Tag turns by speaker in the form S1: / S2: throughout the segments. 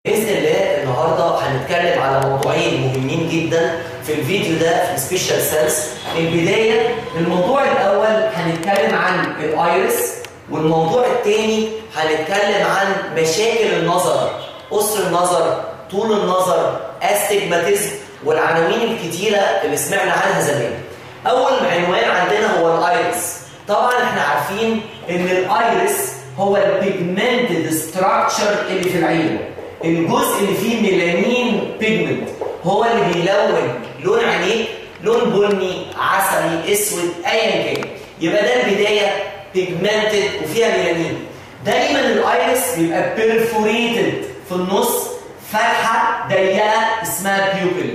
S1: بإذن الله النهارده هنتكلم على موضوعين مهمين جدا في الفيديو ده في السبيشال سيلز. البداية الموضوع الأول هنتكلم عن الأيرس، والموضوع الثاني هنتكلم عن مشاكل النظر، قصر النظر، طول النظر، استجماتيزم، والعناوين الكتيرة اللي سمعنا عنها زمان. أول عنوان عندنا هو الأيرس. طبعا احنا عارفين إن الأيرس هو البيجمنتد ستراكشر اللي في العين، الجزء اللي فيه ميلانين بيجمنت هو اللي بيلون لون عينيك، لون بني، عسلي، اسود، ايا كان. يبقى ده البدايه بيجمنتد وفيها ميلانين. دايما الايرس بيبقى بيرفوريتد في النص، فتحه ضيقه اسمها بيوبل.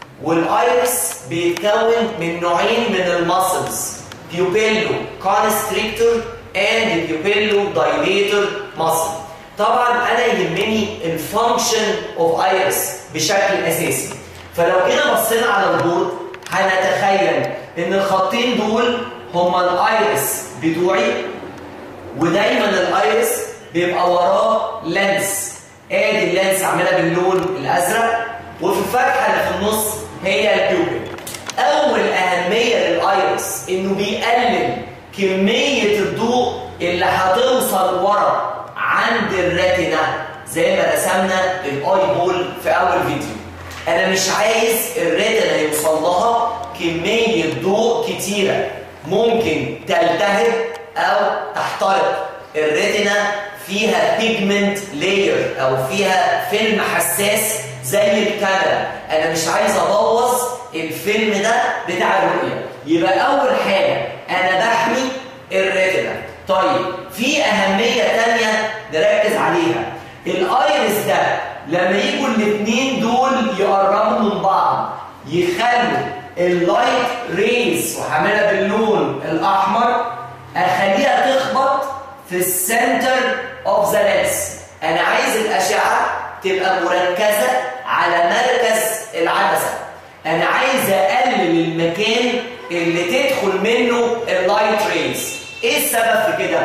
S1: والايرس بيتكون من نوعين من الماسلز، بيوبيلو كونستريكتور اند بيوبيلو دايليتور ماسل. طبعا انا يهمني الفانكشن اوف ايرس بشكل اساسي. فلو كده بصينا على البورد هنتخيل ان الخطين دول هما الايرس بتوعي، ودايما الايرس بيبقى وراه لينس. ادي اللينس عاملها باللون الازرق، وفي الفتحه اللي في النص هي البيوبل. اول اهميه للايرس انه بيقلل كميه الضوء اللي هتوصل ورا عند الريتنا زي ما رسمنا الاي بول في اول فيديو. انا مش عايز الريتنا يوصل لها كميه ضوء كتيره ممكن تلتهب او تحترق. الريتنا فيها بيجمنت لاير او فيها فيلم حساس زي الكاميرا، انا مش عايز ابوظ الفيلم ده بتاع الرؤيه. يبقى اول حاجه انا بحمي الريتنا. طيب في اهميه ثانيه نركز عليها. الايرس ده لما يجوا الاثنين دول يقربوا من بعض يخلوا اللايت ريز، وهعملها باللون الاحمر، اخليها تخبط في السنتر اوف ذا لينس. انا عايز الاشعه تبقى مركزه على مركز العدسه. انا عايز اقلل المكان اللي تدخل منه اللايت ريز. ايه السبب في كده؟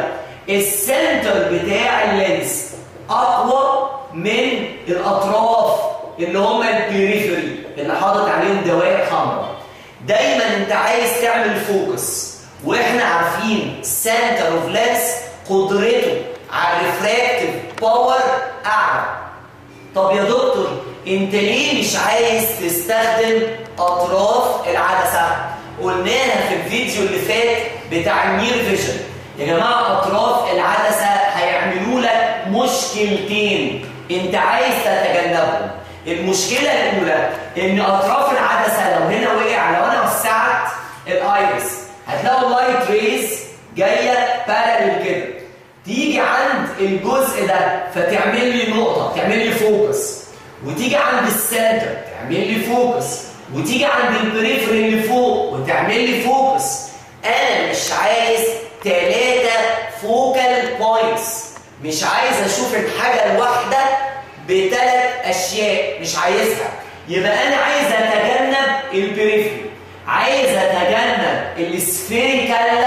S1: السنتر بتاع اللينس اقوى من الاطراف اللي هم البريفري اللي حاطط عليهم دوائر حمراء. دايما انت عايز تعمل فوكس، واحنا عارفين سنتر اوف لينس قدرته على الريفراكتيف باور اعلى. طب يا دكتور انت ليه مش عايز تستخدم اطراف العدسه؟ قلناها في الفيديو اللي فات بتاع النير فيجن. يا جماعه اطراف العدسه هيعملوا لك مشكلتين انت عايز تتجنبهم. المشكله الاولى ان اطراف العدسه لو هنا وقع، لو انا وسعت الايرس هتلاقوا اللايت ريز جايه بارالل كده، تيجي عند الجزء ده فتعمل لي نقطه، تعمل لي فوكس، وتيجي عند السنتر تعمل لي فوكس، وتيجي عند البريفري اللي فوق وتعمل لي فوكس. انا مش عايز 3 فوكال بوينتس، مش عايز اشوف الحاجه الواحده ب3 اشياء، مش عايزها. يبقى انا عايز اتجنب البريفري، عايز اتجنب السفيريكال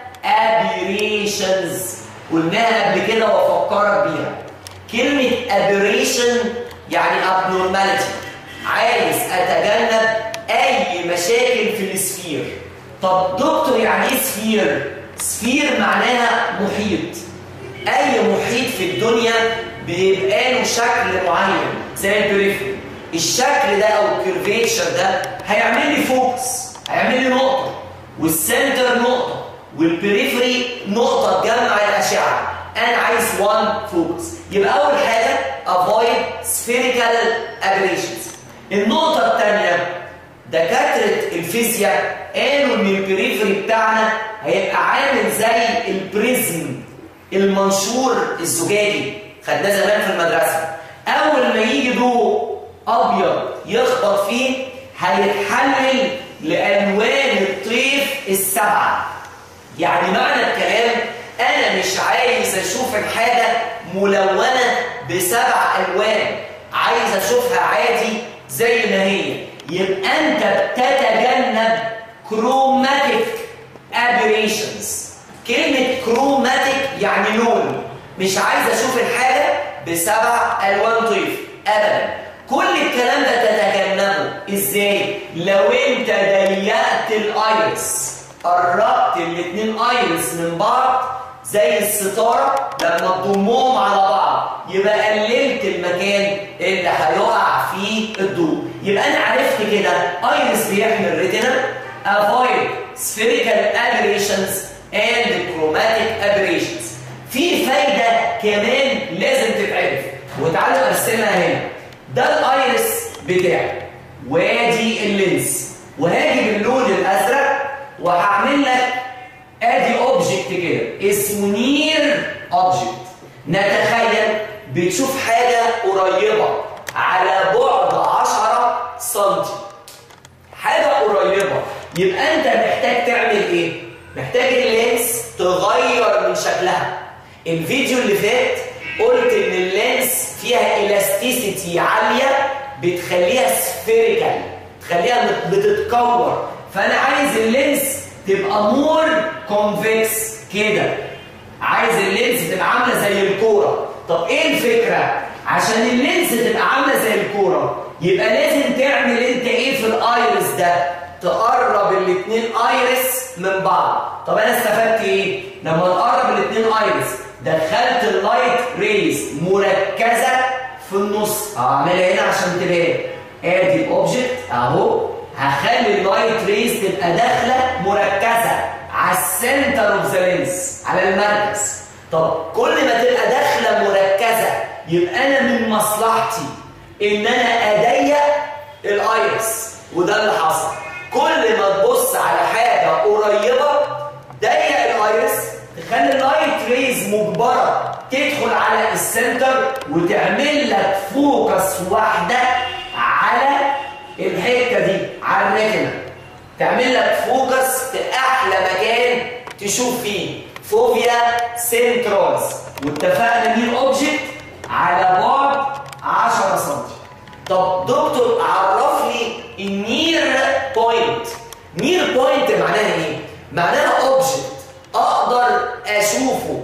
S1: ابيريشنز. قلناها قبل كده وافكرك بيها. كلمه ابيريشن يعني abnormality. عايز اتجنب اي مشاكل في السفير. طب دكتور يعني ايه سفير؟ سفير معناها محيط. اي محيط في الدنيا بيبقى له شكل معين زي البريفري. الشكل ده او الكيرفيتشر ده هيعمل لي فوكس، هيعمل لي نقطه، والسنتر نقطه، والبريفري نقطه تجمع الاشعه. انا عايز 1 فوكس. يبقى اول حاجه avoid spherical aberrations. النقطه الثانيه دكاتره الفيزياء قالوا ان البريفري بتاعنا هيبقى عامل زي البريزم، المنشور الزجاجي، خدناه زمان في المدرسه. اول ما يجي ضوء ابيض يخبط فيه هيتحلل لالوان الطيف ال7. يعني معنى الكلام انا مش عايز اشوف الحاجه ملونه ب7 الوان، عايز اشوفها عادي زي ما هي. يبقى انت بتتجنب كروماتيك ابيريشنز. كلمه كروماتيك يعني لون، مش عايز اشوف الحاجه ب7 الوان طيف. ابدا. كل الكلام ده تتجنبه ازاي؟ لو انت ضيقت الايرس، قربت الاثنين ايرس من بعض زي الستاره لما تضمهم على بعض، يبقى قللت المكان اللي هيقع فيه الضوء. يبقى انا عرفت كده ايرس بيحمي الريتنا، avoid spherical aberrations and chromatic aberrations. في فايده كمان لازم تتعرف، وتعالوا ارسمها هنا. ده الايرس بتاعي وادي اللينس، وهاجي باللون الازرق وهعمل لك ادي اوبجكت كده اسمه نير اوبجكت. نتخيل بتشوف حاجه قريبه على بعد 10 سم، حاجه قريبه، يبقى انت محتاج تعمل ايه؟ محتاج اللينس تغير من شكلها. الفيديو اللي فات قلت ان اللينس فيها الاستيسيتي عاليه بتخليها سفيريكال، تخليها بتتكور، فانا عايز اللينس تبقى مور كونفكس كده، عايز اللينس تبقى عامله زي الكوره. طب ايه الفكره؟ عشان اللينس تبقى عامله زي الكوره يبقى لازم تعمل انت ايه في الايرس ده؟ تقرب الاثنين ايرس من بعض. طب انا استفدت ايه؟ لما تقرب الاثنين ايرس دخلت اللايت ريز مركزه في النص. هعملها هنا عشان تبان. ادي الاوبجكت اهو، هخلي اللايت ريز تبقى داخله مركزه على السنتر اوف ذا لينس، على المركز. طب كل ما تبقى داخله مركزه يبقى انا من مصلحتي ان انا اضيق الايرس، وده اللي حصل. كل ما تبص على حاجه قريبه ضيق الايرس، تخلي اللايت ريز مجبره تدخل على السنتر وتعمل لك فوكس واحده على الحته دي، على الريتنا، تعمل لك فوكس في احلى مكان تشوف فيه، فوفيا سنترالز. واتفقنا مين اوبجكت على بعد 10 سم. طب دكتور عرف لي النير بوينت. نير بوينت معناها ايه؟ معناها اوبجكت اقدر اشوفه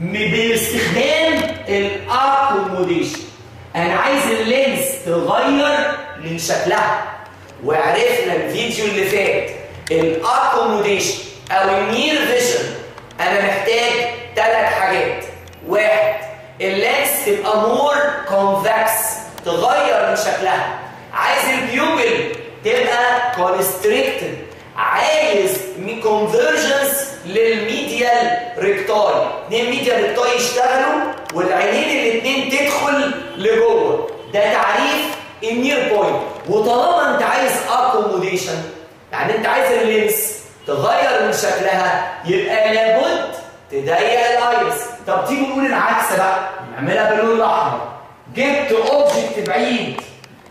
S1: باستخدام الاكوموديشن. انا عايز اللينس تغير من شكلها، وعرفنا الفيديو اللي فات الاكوموديشن او النير فيجن انا محتاج 3 حاجات. 1، اللينس تبقى مور كونفكس، تغير من شكلها. عايز البيوبل تبقى كونستريكتد، عايز كونفرجنس للميديال ريكتاي، 2 ميديال ريكتاي يشتغلوا والعينين الاثنين تدخل لجوه. ده تعريف النير بوينت. وطالما انت عايز اكوموديشن، يعني انت عايز اللينس تغير من شكلها، يبقى لابد تضيق الايرس. طب تيجي نقول العكس بقى، نعملها باللون الاحمر. جبت اوبجكت بعيد،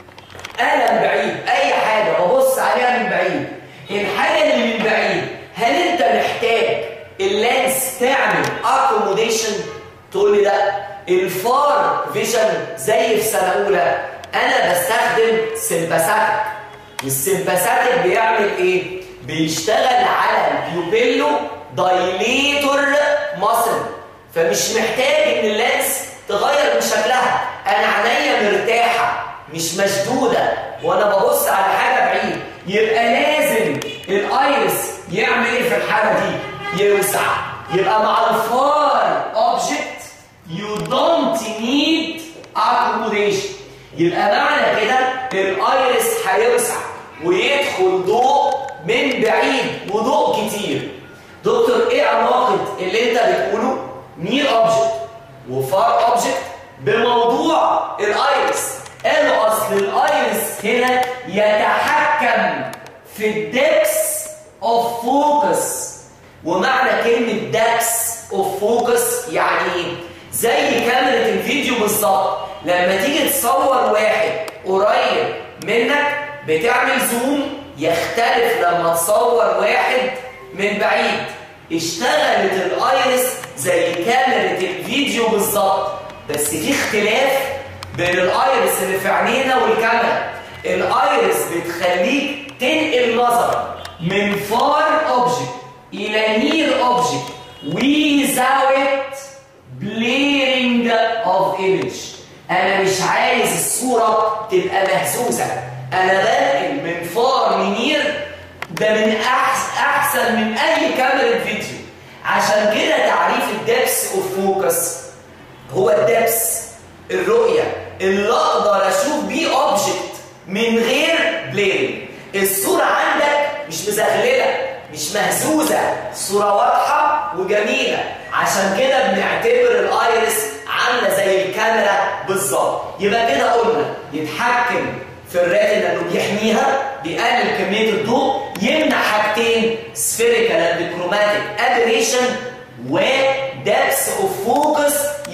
S1: قلم بعيد، اي حاجه ببص عليها من بعيد. الحاجه اللي من بعيد هل انت محتاج اللينس تعمل اكوموديشن؟ تقول لي لا، الفار فيجن زي في سنه اولى انا بستخدم سمباثيك. والسمباثيك بيعمل ايه؟ بيشتغل على البيوبيلو دايليتور ماسل، فمش محتاج ان اللينس تغير من شكلها. انا عينيا مرتاحه مش مشدوده وانا ببص على حاجه بعيد، يبقى لازم الايرس يعمل ايه في الحاله دي؟ يوسع. يبقى مع الفار اوبجكت you don't need accommodation. يبقى معنى كده الايرس هيوسع ويدخل ضوء من بعيد وضوء كتير. دكتور ايه علاقه اللي انت بتقوله نير اوبجكت وفار اوبجكت بموضوع الايرس؟ قالوا اصل الايرس هنا يتحكم في الدبس اوف فوكس. ومعنى كلمه دبس اوف فوكس يعني ايه؟ زي كاميرا الفيديو بالظبط، لما تيجي تصور واحد قريب منك بتعمل زوم يختلف لما تصور واحد من بعيد. اشتغلت الايرس زي كاميرا الفيديو بالظبط، بس في اختلاف بين الايرس اللي في عينينا والكاميرا. الايرس بتخليك تنقل نظر من فار اوبجكت الى نير اوبجكت without blurring of image. انا مش عايز الصوره تبقى مهزوزه، انا بنقل من فار منير ده من احسن من اي كاميرا فيديو. عشان كده تعريف الدبس اوف فوكس هو الدبس، الرؤيه اللي اقدر اشوف بيه اوبجكت من غير بليرنج. الصوره عندك مش مزغلله مش مهزوزه، الصوره واضحه وجميله. عشان كده بنعتبر الايرس عامله زي الكاميرا بالظبط. يبقى كده قلنا يتحكم في الريتنا انه بيحميها، بيقلل كميه الضوء، يمنع حاجتين سفيريكال اند كروماتيك ابريشن، ودبس اوف فوكس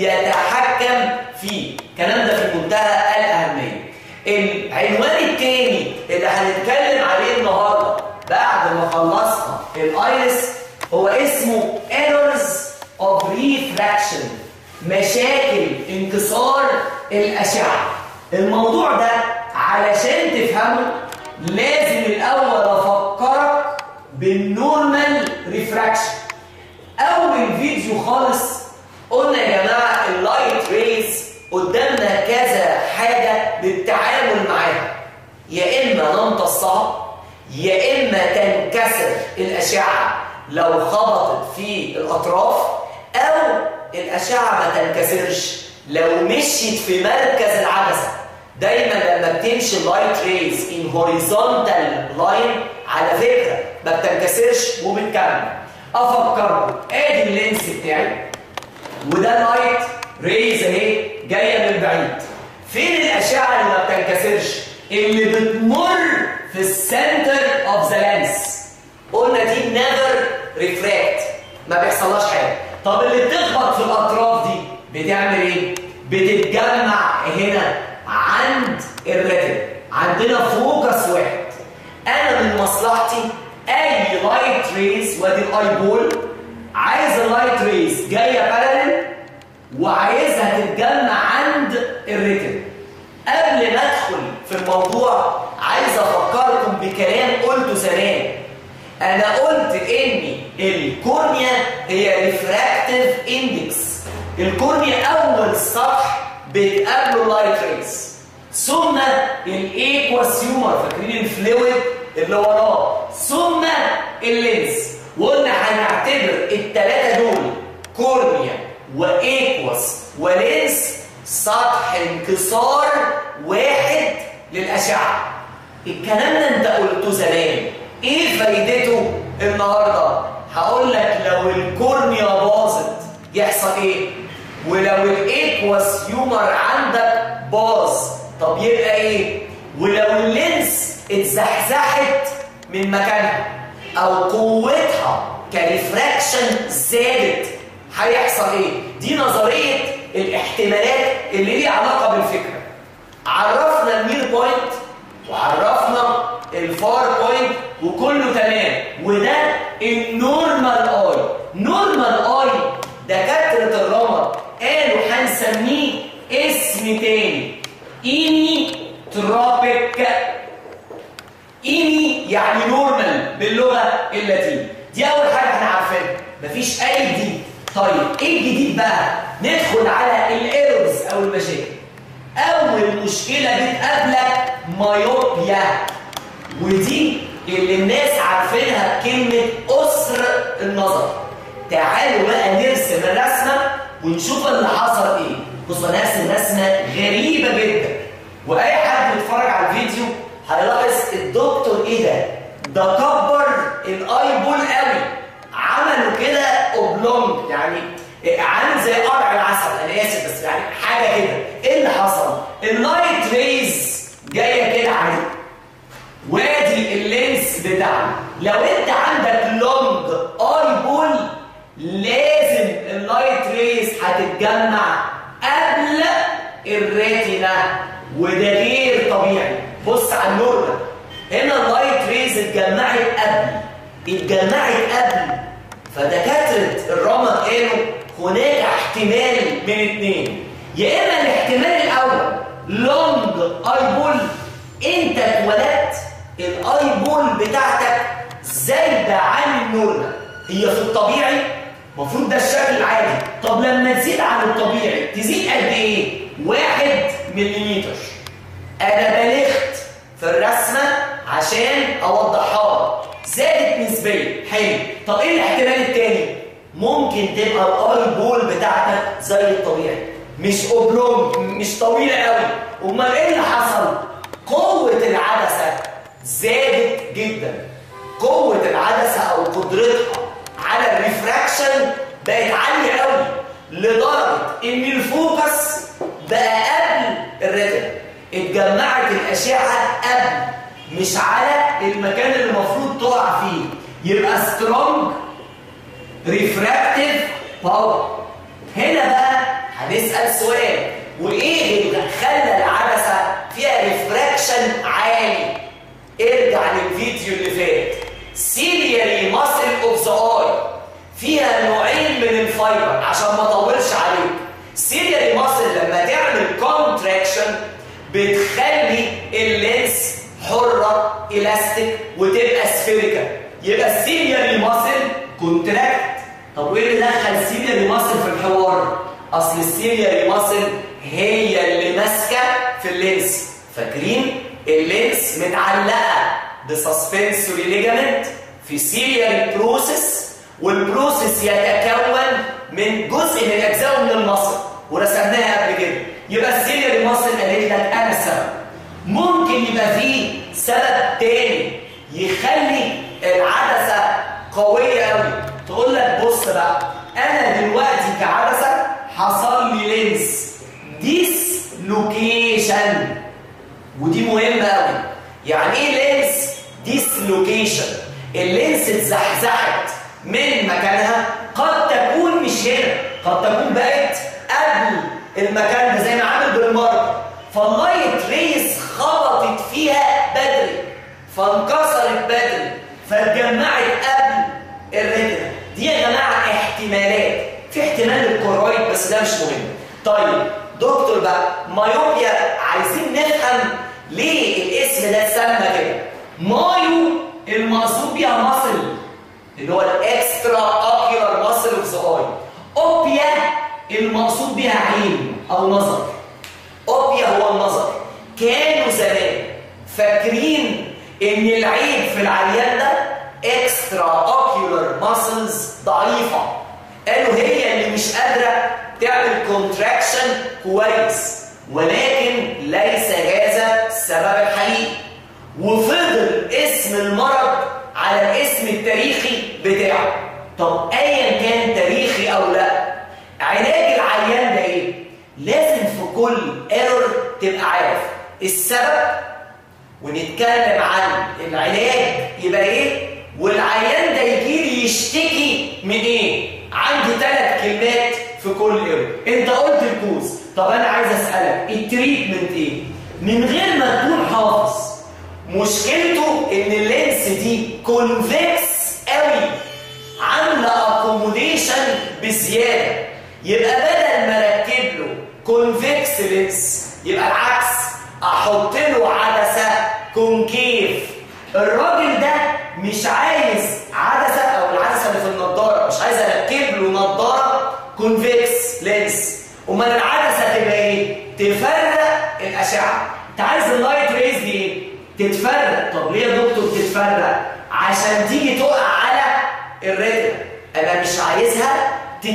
S1: يتحكم فيه. الكلام ده في منتهى الاهميه. العنوان الثاني اللي هنتكلم عليه النهارده بعد ما خلصنا الايرس هو اسمه ايرورز اوف ريفراكشن، مشاكل انكسار الاشعه. الموضوع ده علشان تفهمه لازم الاول افكرك بالنورمال ريفراكشن. اول فيديو خالص قلنا يا جماعه اللايت ريز قدامنا كذا حاجه للتعامل معاها، يا اما نمتصها يا اما تنكسر الاشعه لو خبطت في الاطراف، او الاشعه ما تنكسرش لو مشيت في مركز العدسه. دايما لما بتمشي اللايت ريز ان هوريزونتال لاين على فكره ما بتنكسرش وبتكمل. افكركم ادي اللينس بتاعي وده لايت ريز اهي جايه من بعيد. فين الاشعه اللي ما بتنكسرش؟ اللي بتمر في السنتر اوف ذا لينس. قلنا دي نيفر ريفراكت، ما بيحصلهاش حاجه. طب اللي بتخبط في الاطراف دي بتعمل ايه؟ بتتجمع هنا عند الريتنا. عندنا فوكس واحد. انا من مصلحتي اي لايت ريز، وادي الاي بول، عايز اللايت ريز جايه باراليل وعايزها تتجمع عند الريتنا. قبل ما ادخل في الموضوع عايز افكركم بكلام قلته زمان. انا قلت ان الكورنيا هي ريفراكتيف اندكس. الكورنيا اول سطح بتقابله اللايت ريز، ثم الايكواس هيومر، فاكرين الفلويد اللي وراه، ثم اللينس. وقلنا هنعتبر الثلاثه دول كورنيا وايكواس ولينس سطح انكسار واحد للاشعه. الكلام ده انت قلته زمان، ايه فايدته النهارده؟ هقول لك لو الكورنيا باظت يحصل ايه؟ ولو الايكواس هيومر عندك باظ طب يبقى ايه؟ ولو اللينس اتزحزحت من مكانها او قوتها كريفراكشن زادت هيحصل ايه؟ دي نظريه الاحتمالات اللي ليها علاقه بالفكره. عرفنا النير بوينت وعرفنا الفار بوينت وكله تمام، وده النورمال اي. نورمال اي دكاتره الرمد قالوا هنسميه اسم تاني، ايني ترابيك. ايني يعني نورمال باللغه اللاتينيه. دي اول حاجه احنا عارفينها، مفيش اي جديد. طيب ايه الجديد بقى؟ ندخل على الايرورز او المشاكل. اول مشكله بتقابلك مايوبيا، ودي اللي الناس عارفينها بكلمه قصر النظر. تعالوا بقى نرسم الرسمه ونشوف اللي حصل ايه. بصوا انا هرسم رسمه غريبه جدا، واي حد بيتفرج على الفيديو هيلاحظ الدكتور ايه ده كبر الاي بول قوي، عملوا كده اوبلونج، يعني عامل زي قرع العسل. انا اسف بس يعني حاجه كده. ايه اللي حصل؟ اللايت ريز جايه كده عليه، وادي اللينس بتاعنا. لو انت عندك لونج اي بول لازم اللايت ريز هتتجمع قبل الريتنا، وده غير طبيعي. بص على النورمال هنا اللايت ريز اتجمعت قبل. فدكاتره الرمد قالوا هناك احتمال من اثنين، يا اما الاحتمال الاول لونج اي بول، انت اتولدت الاي بول بتاعتك زايده عن النورمال. هي في الطبيعي المفروض ده الشكل العادي. طب لما تزيد عن الطبيعي تزيد قد ايه؟ 1 ملم. انا بلغت في الرسمه عشان اوضحها لك. زادت نسبيا. حلو. طب ايه الاحتمال التاني؟ ممكن تبقى الاي بول بتاعتك زي الطبيعي، مش اوبلونج، مش طويله قوي. امال ايه اللي حصل؟ قوه العدسه زادت جدا. قوه العدسه او قدرتها على الريفراكشن بقت عاليه قوي لدرجه ان الفوكس بقى قبل الريتنا. اتجمعت الاشعه قبل، مش على المكان اللي المفروض تقع فيه. يبقى سترونج ريفراكتيف باور. هنا بقى هنسال سؤال، وايه اللي خلى العدسه فيها ريفراكشن عالي؟ ارجع للفيديو اللي فات. سيلياري ماسل اوف ذا اي فيها نوعين من الفايبر عشان ما اطولش عليك. سيلياري ماسل لما تعمل كونتراكشن بتخلي اللينس حره الاستيك وتبقى سفيريكال. يبقى السيلياري ماسل كونتراكت. طب وايه اللي دخل السيلياري ماسل في الحوار؟ اصل السيلياري ماسل هي اللي ماسكه في اللينس. فاكرين اللينس متعلقه بسسبنسوري ليجامنت في سيلياري بروسيس، والبروسيس يتكون من جزء من اجزاء من المصل ورسمناها قبل كده. يبقى السيلياري ماسل قالت لك انا السبب. ممكن يبقى فيه سبب تاني يخلي العدسه قويه قوي. تقول لك بص بقى، انا دلوقتي كعدسه حصل لي لينس ديسلوكيشن، ودي مهمه قوي. يعني ايه لينس ديسلوكيشن؟ اللينس اتزحزحت من مكانها، قد تكون مش هنا، قد تكون بقت قبل المكان ده زي ما عامل بالمرة، فاللايت ريس خبطت فيها بدري فانكسرت بدري فاتجمعت قبل الريتنا. دي يا جماعه احتمالات. في احتمال للكورويد بس ده مش مهم. طيب دكتور بقى، مايوبيا عايزين نفهم ليه الاسم ده اتسمى كده. مايو المقصود بيها ماسل اللي هو الاكسترا اوكيولار ماسل اوف ذا اي. اوبيا المقصود بيها عين او نظر. اوبيا هو النظر. كانوا زمان فاكرين ان العين في العيان ده اكسترا اوكيولار ماسلز ضعيفه، قالوا هي اللي مش قادره تعمل كونتراكشن كويس، ولكن ليس هذا السبب الحقيقي. وفضل اسم المرض على الاسم التاريخي بتاعه. طب ايا كان تاريخي او لا، علاج العيان ده ايه؟ لازم في كل ايرور تبقى عارف السبب ونتكلم عن العلاج يبقى ايه، والعيان ده يجيلي يشتكي من ايه. عندي 3 كلمات في كل ايرور. انت قلت الكوز، طب انا عايز اسالك التريتمنت ايه؟ من غير ما تكون حافظ. مشكلته ان اللينس دي كونفكس قوي، عامله اكوموديشن بزياده. يبقى بدل ما اركب له كونفكس لينس يبقى العكس، احط له عدسه كونكيف. الراجل ده مش عايز عدسه او العدسه اللي في النضاره، مش عايز اركب له نضاره كونفكس لينس. امال العدسه تبقى ايه؟ تفرق الاشعه. انت عايز اللايت ريز دي ايه؟ تتفرق. طب ليه يا دكتور تتفرق؟ عشان تيجي تقع على الريتنا. انا مش عايزها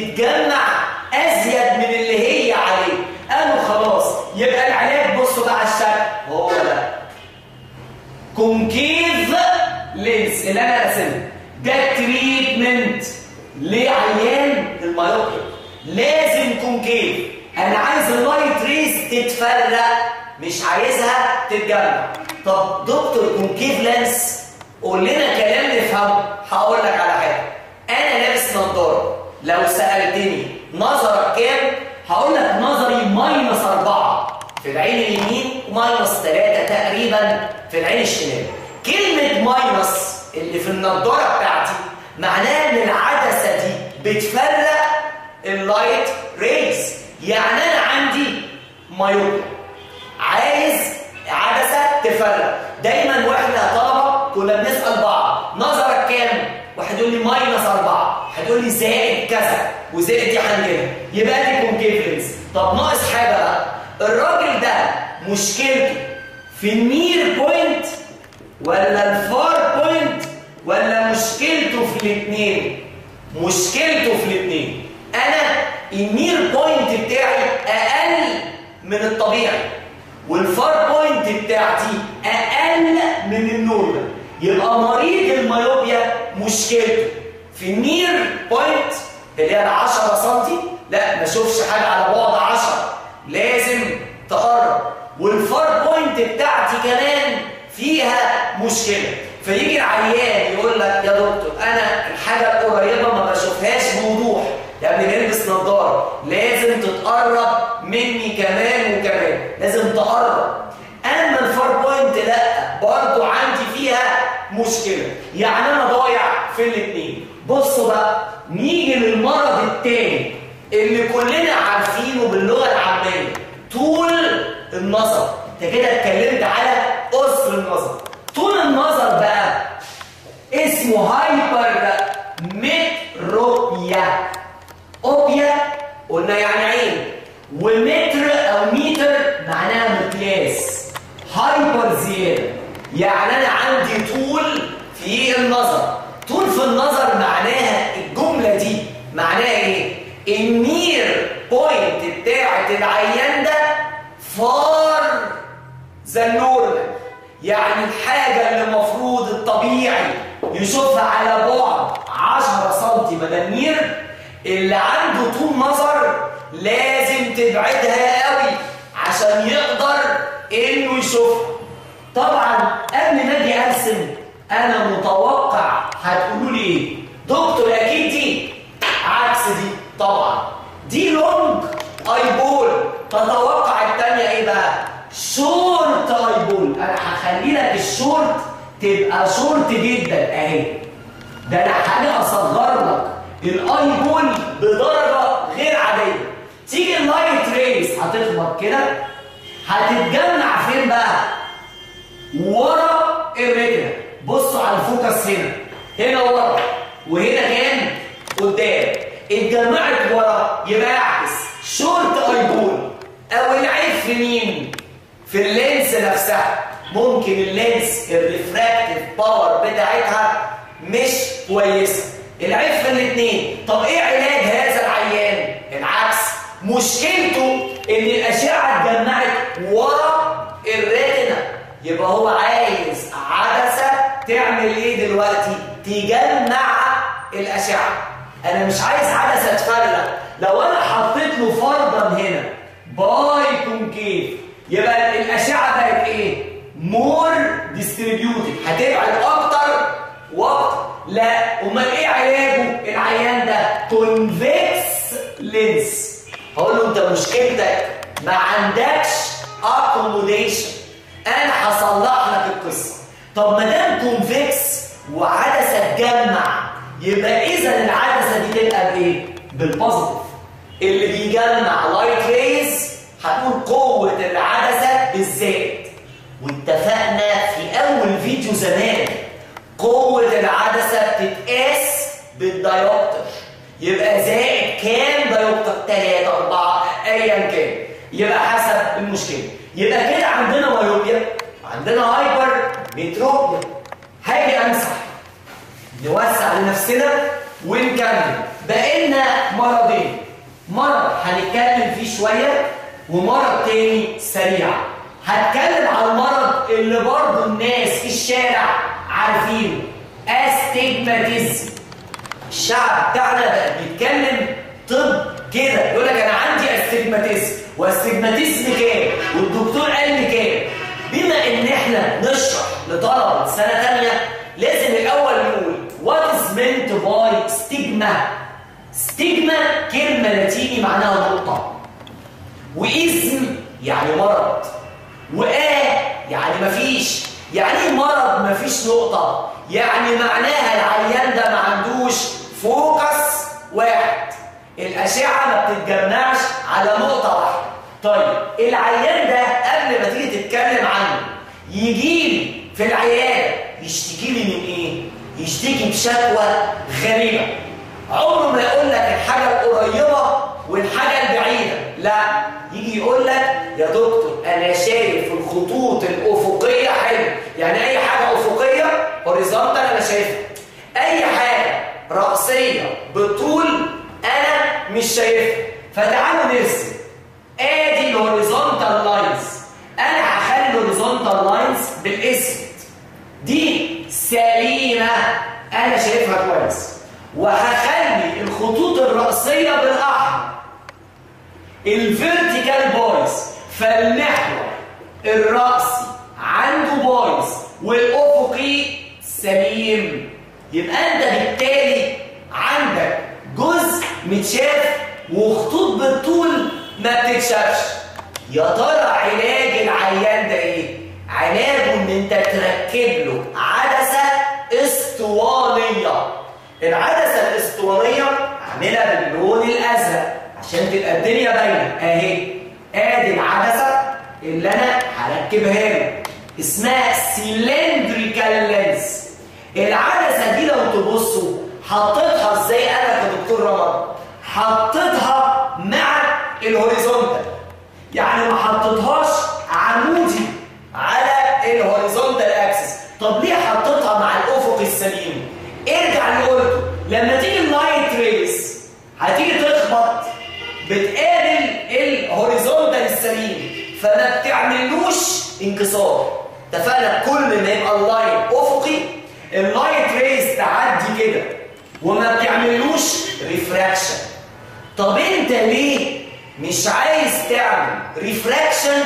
S1: تتجمع ازيد من اللي هي عليه. قالوا خلاص يبقى العلاج، بصوا بقى على الشكل هو ده كونكيف لينس اللي انا راسمه. ده تريتمنت لعيان المايوبيا، لازم كونكيف. انا عايز اللايت ريز تتفرق، مش عايزها تتجمع. طب دكتور كونكيف لينس قول لنا كلام نفهمه. هقول لك على حاجه، انا لابس نظاره، لو سالتني نظرك كام هقول لك نظري -4 في العين اليمين و-3 تقريبا في العين الشمال. كلمه ماينس اللي في النظاره بتاعتي معناها ان العدسه دي بتفرق اللايت ريز. يعني انا عندي مايوبيا، عايز عدسه تفرق. دايما واحنا طلبه كنا بنسال بعض نظرك كام؟ واحد يقول لي -4. هتقول لي زائد كذا وزائد دي هنجيبها، يبقى دي كونكيفلنس. طب ناقص حاجه بقى، الراجل ده مشكلته في النير بوينت ولا الفار بوينت ولا مشكلته في الاثنين؟ مشكلته في الاثنين. انا النير بوينت بتاعي اقل من الطبيعي والفار بوينت بتاعتي اقل من النورمال، يبقى مريض الميوبيا مشكلته في النير بوينت اللي هي 10 سم، لا ما اشوفش حاجه على بعد 10، لازم تقرب، والفار بوينت بتاعتي كمان فيها مشكله. فيجي العيان يقول لك يا دكتور انا الحاجه القريبه ما بشوفهاش بوضوح، يا ابني بلبس نظاره، لازم تتقرب مني كمان وكمان، لازم تقرب. اما الفار بوينت لا، برضو عندي فيها مشكله، يعني انا ضايع في الاثنين. بصوا بقى، نيجي للمرض الثاني اللي كلنا عارفينه باللغه العاميه، طول النظر. انت كده اتكلمت على قصر النظر. طول النظر بقى اسمه هايبر متروبيا. اوبيا قلنا يعني عين، ومتر او ميتر معناها مقياس. هايبر زياده، يعني انا عندي طول في النظر. طول في النظر معناها الجمله دي معناها ايه؟ النير بوينت بتاعت العيان ده فار ذا نورمال، يعني الحاجه اللي المفروض الطبيعي يشوفها على بعد 10 سم من النير، اللي عنده طول نظر لازم تبعدها قوي عشان يقدر انه يشوفها. طبعا قبل ما اجي ارسم انا متوقع هتقولوا لي ايه؟ دكتور اكيد دي عكس دي. طبعا دي لونج ايبول، تتوقع الثانيه ايه بقى؟ شورت ايبول. انا هخلي لك الشورت تبقى شورت جدا اهي، ده انا حاجه اصغر لك الايبول بدرجه غير عاديه. تيجي اللايت ريس هتخبط كده، هتتجمع فين بقى؟ ورا الريتنا. بصوا على الفوكس هنا، هنا ورا وهنا كام؟ قدام. اتجمعت ورا يبقى اعكس شورت ايبول. او العيب في مين؟ في اللينس نفسها. ممكن اللينس الريفراكتيف باور بتاعتها مش كويسه. العيب في الاثنين. طب ايه علاج هذا العيان؟ العكس، مشكلته ان الاشعه اتجمعت ورا الريتنا، يبقى هو عايز عدسه تعمل ايه دلوقتي؟ تجمع الاشعه. انا مش عايز عدسه تفرق. لو انا حطيت له فرضا هنا باي كونكيف، يبقى الاشعه بقت ايه؟ مور ديستريبيوتد، هتبعد اكتر واكتر. لا، امال ايه علاجه العيان ده؟ كونفكس لينس. هقول له انت مشكلتك ما عندكش اكوموديشن، انا هصلح لك القصه. طب ما دام كونفكس وعدسه تجمع، يبقى اذا العدسه دي تبقى بايه؟ بالبوزيتيف. اللي بيجمع لايت ريز هتقول قوه العدسه بالزائد. واتفقنا في اول فيديو زمان قوه العدسه بتتقاس بالدايوبتر، يبقى زائد كام دايوبتر؟ 3 4 ايا كان، يبقى حسب المشكله. يبقى كده عندنا مايوبيا، عندنا هايبر متروبيا. هاجي امسح، نوسع لنفسنا ونكمل. بقينا مرضين، مرض هنتكلم فيه شويه ومرض تاني سريع. هتكلم على المرض اللي برضه الناس في الشارع عارفينه، استجماتيزم. الشعب بتاعنا بقى بيتكلم طب كده، يقول لك انا عندي استجماتيزم، واستجماتيزم كام؟ والدكتور قال لي كام؟ بما ان احنا نشرح لطلبه سنه ثانيه، لازم الاول نقول وات از مينت باي ستيجما. ستيجما كلمه لاتيني معناها نقطه، واسم يعني مرض، يعني مفيش. يعني ايه مرض مفيش نقطه؟ يعني معناها العيان ده ما عندوش فوكس واحد، الاشعه ما بتتجمعش على نقطه واحده. طيب العيان ده قبل ما تيجي تتكلم عنه يجيلي في العياده يشتكي لي من ايه؟ يشتكي بشكوى غريبه. عمره ما يقول لك الحاجه القريبه والحاجه البعيده، لا، يجي يقول لك يا دكتور انا شايف الخطوط الافقيه حلو. يعني اي حاجه افقيه هوريزونتال انا شايفها، اي حاجه رأسيه بالطول انا مش شايفها. فتعالوا نرسم. ادي الهوريزونتال لاينز، انا هخلي الهوريزونتال لاينز بالاسود، دي سليمه انا شايفها كويس، وهخلي الخطوط الرأسيه بالاحمر الفيرتيكال بايظ، فالمحور الرأسي عنده بايظ والافقي سليم. يبقى انت بالتالي عندك جزء متشاف وخطوط بالطول ما بتتشافش. يا ترى علاج العيان ده ايه؟ علاجه ان انت تركب له عدسه اسطوانيه. العدسه الاسطوانيه اعملها باللون الازرق عشان تبقى الدنيا باينه اهي. ادي العدسه اللي انا هركبها له، اسمها سيلندريكال لينز. العدسه دي لو تبصوا حطيتها ازاي انا كدكتور رمضان؟ حطيتها مع الهوريزونتال، يعني ما حطيتهاش عمودي على الهوريزونتال اكسس. طب ليه حطيتها مع الافق السليم؟ ارجع اللي قلته، لما تيجي اللايت ريز هتيجي تخبط بتقابل الهوريزونتال السليم فما بتعملوش انكسار. اتفقنا كل ما يبقى اللاين افقي اللايت ريز تعدي كده وما بتعملوش ريفراكشن. طب انت ليه مش عايز تعمل ريفراكشن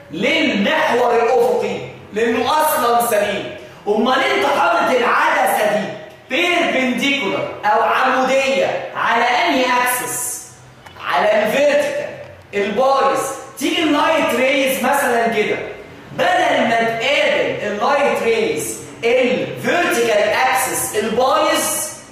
S1: للمحور الافقي؟ لانه اصلا سليم. امال انت حاطط العدسه دي بيربنديكولار او عموديه على انهي اكسس؟ على الفيرتيكال البايظ. تيجي اللايت ريز مثلا كده، بدل ما تقابل اللايت ريز الفيرتيكال اكسس البايظ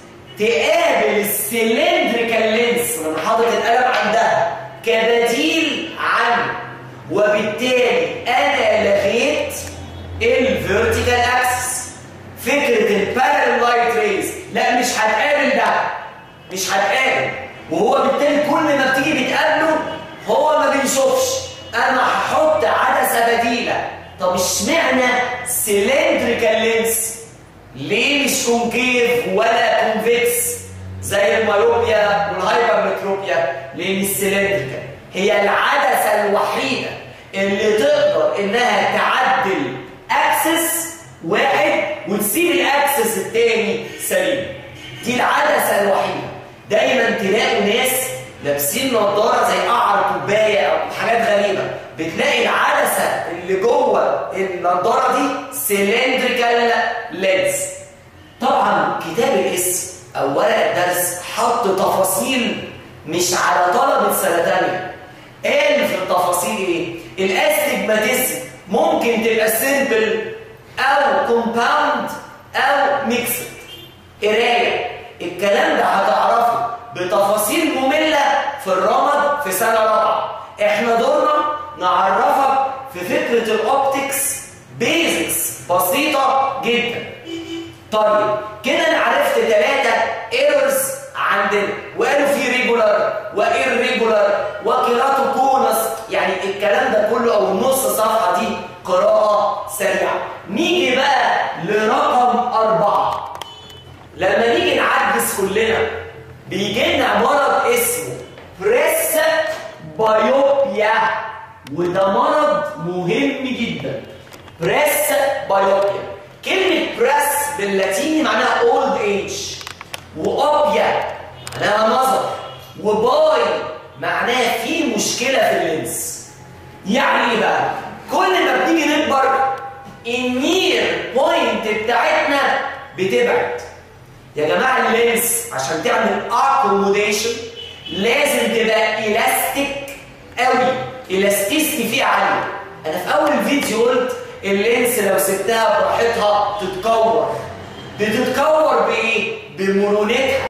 S1: تقابل السلندريكال لينس اللي انا حاطط القلم عندها كبديل عنه، وبالتالي انا لغيت الفيرتيكال اكسس. فكره البارallel لايت ريز لا، مش هتقابل ده، مش هتقابل، وهو بالتالي كل ما بتيجي بتقابله هو ما بيشوفش. انا هحط عدسه بديله. طب اشمعنى سيلندريكال لينس؟ ليه مش كونكيف ولا كونفكس زي المايوبيا والهايبرمتروبيا؟ لان السيلندريكال هي العدسه الوحيده اللي تقدر انها تعدل اكسس واحد وتسيب الاكسس الثاني سليم. دي العدسه الوحيده. دايما تلاقوا ناس لابسين نظاره زي قعر كوبايه او حاجات غريبه، بتلاقي العدسه اللي جوه النظاره دي سيلندريكال لينز. طبعا كتاب الاسم او ورق الدرس حط تفاصيل مش على طلبه سنه ثانيه. قال في التفاصيل ايه؟ الاستجماتيزم ممكن تبقى سيمبل او كومباوند او ميكسد. قرايه الكلام ده هتعرفه بتفاصيل ممله في الرمد في سنه رابعه. احنا دورنا نعرفك في فكره الاوبتكس بيزكس بسيطه جدا. طيب كده انا عرفت 3 ايرورز عندنا، وقالوا في ريجولار وايرريجولار وكيراتوكونس. يعني الكلام ده كله او النص صفحه دي قراءه سريعه. نيجي بقى لرقم 4. لما نيجي نعجز كلنا بيجي لنا مرض اسمه بريس بايوبيا، وده مرض مهم جدا. بريس بايوبيا، كلمة بريس باللاتيني معناها اولد ايج، واوبيا معناها نظر، وباي معناها في مشكلة في اللينس. يعني ايه بقى؟ كل ما بنيجي نكبر النير بوينت بتاعتنا بتبعد. يا جماعة اللينس عشان تعمل اكوموديشن لازم تبقى الاستيك قوي، الاستيستي فيها عالية. انا في اول الفيديو قلت اللينس لو سبتها براحتها تتكور. بتتكور بايه؟ بمرونتها.